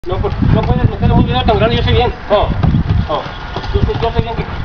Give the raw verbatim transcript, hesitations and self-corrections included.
No, pues no puedes meter un video tan grande, yo sé bien. No, no. Yo, sé- yo sé bien que